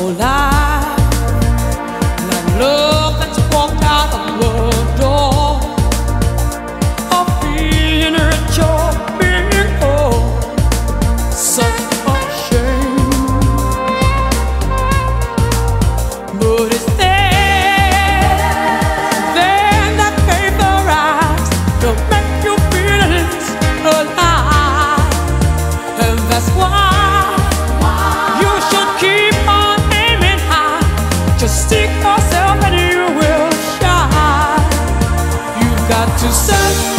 life. That love that's walked out of the door, of being rich or being poor, such a shame. But it's there, that vaporized to make your feelings alive, and that's why you should keep on aiming high. Just seek yourself and you will shine. You've got to search